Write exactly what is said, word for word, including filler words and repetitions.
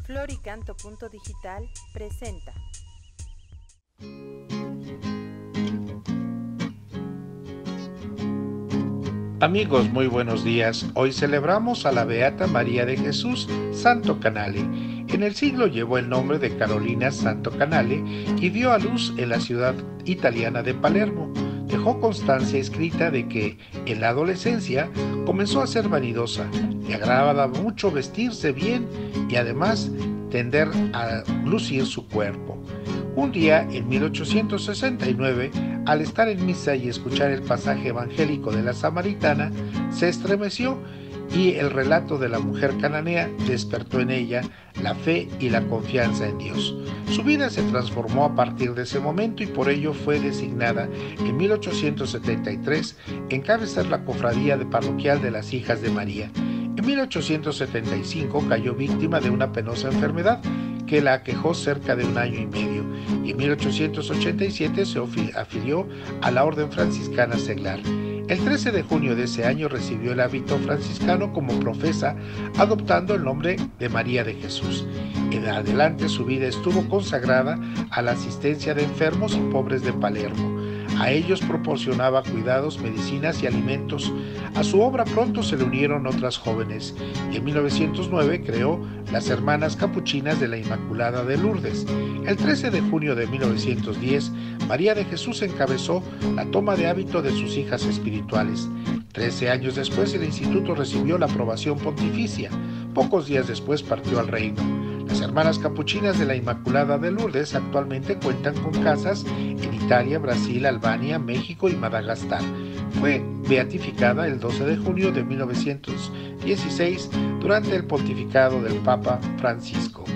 Floricanto punto digital presenta. Amigos, muy buenos días. Hoy celebramos a la Beata María de Jesús Santo Canale. En el siglo llevó el nombre de Carolina Santo Canale y dio a luz en la ciudad italiana de Palermo. Dejó constancia escrita de que en la adolescencia comenzó a ser vanidosa, le agradaba mucho vestirse bien y además tender a lucir su cuerpo. Un día, en mil ochocientos sesenta y nueve, al estar en misa y escuchar el pasaje evangélico de la Samaritana, se estremeció y el relato de la mujer cananea despertó en ella la fe y la confianza en Dios. Su vida se transformó a partir de ese momento y por ello fue designada en mil ochocientos setenta y tres encabezar la cofradía de parroquial de las Hijas de María. En mil ochocientos setenta y cinco cayó víctima de una penosa enfermedad que la aquejó cerca de un año y medio, y en mil ochocientos ochenta y siete se afilió a la Orden Franciscana Seglar. El trece de junio de ese año recibió el hábito franciscano como profesa, adoptando el nombre de María de Jesús. En adelante su vida estuvo consagrada a la asistencia de enfermos y pobres de Palermo. A ellos proporcionaba cuidados, medicinas y alimentos. A su obra pronto se le unieron otras jóvenes y en mil novecientos nueve creó las Hermanas Capuchinas de la Inmaculada de Lourdes. El trece de junio de mil novecientos diez, María de Jesús encabezó la toma de hábito de sus hijas espirituales. Trece años después, el instituto recibió la aprobación pontificia. Pocos días después partió al reino. Las Hermanas Capuchinas de la Inmaculada de Lourdes actualmente cuentan con casas en Italia, Brasil, Albania, México y Madagascar. Fue beatificada el doce de junio de mil novecientos dieciséis durante el pontificado del Papa Francisco.